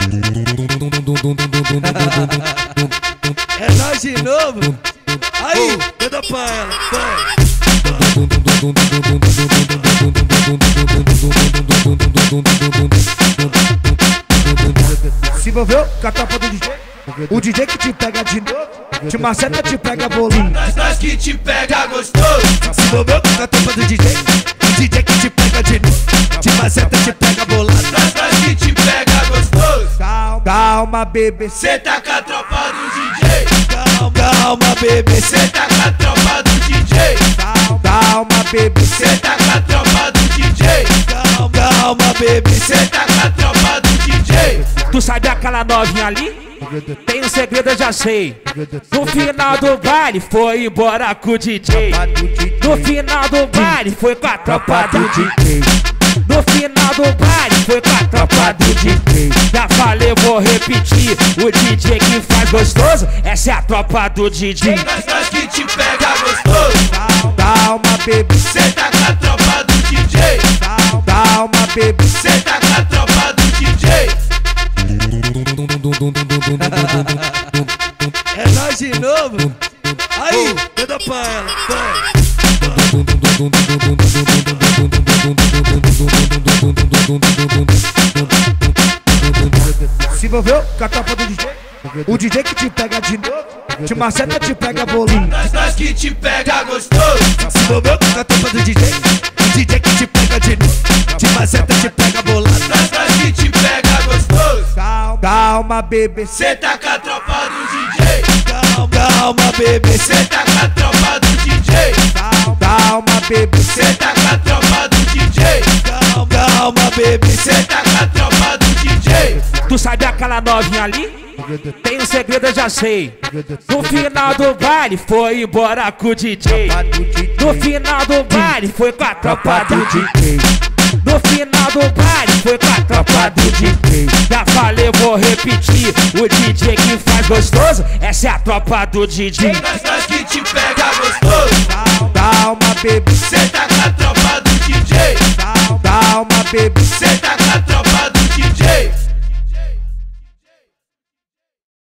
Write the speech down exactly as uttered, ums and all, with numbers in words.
É nós de novo. Aí, manda pra ela, vai. Se envolveu com a tropa do D J. O D J que te pega de novo, te maceta, te pega bolinho. Nós, nós que te pega gostoso. Se envolveu com a tropa do D J. O D J que te pega de novo, te maceta, te pega bolado. Nós, nós que te pega gostoso. Calma, calma, bebê, cê tá com a tropa do D J. Calma, calma, bebê, cê tá com a tropa do D J. calma, calma, bebê, Cê tá com a tropa do D J. Calma, calma, bebê, cê tá com a tropa do D J. Tu sabe aquela novinha ali? Tem um segredo, eu já sei. No final do baile foi embora com o D J. No final do baile foi com a tropa do D J. No final do baile foi com a tropa do D J. Já falei, vou repetir. O D J que faz gostoso, essa é a tropa do D J. Nós, nós que te pega gostoso. calma, calma, bebê, Cê tá com a tropa do D J. calma, calma, bebê, Cê tá com a tropa do D J. É nós de novo. Aí, manda pra ela, vai. se envolveu com a tropa do D J. O D J que te pega de novo, te maceta, te pega bolinho. Nós, nós que te pega gostoso. Se envolveu com a tropa do D J. O D J que te pega de novo, te maceta, te pega bolado. Nós, nós que te pega gostoso. Calma, calma, bebê, Cê tá com a tropa do D J. Calma, calma, bebê, cê tá com a tropa do D J. calma, calma, bebê, Cê tá com a tropa do D J. Calma, calma, bebê, cê tá com a tropa do D J. Tu sabe aquela novinha ali? Tem um segredo, eu já sei. No final do baile foi embora com o D J. No final do baile foi com a tropa do D J. No final do baile foi com a tropa do D J. Já falei, vou repetir. O D J que faz gostoso, essa é a tropa do D J. Nós, nós que te pega gostoso. calma, calma, bebê,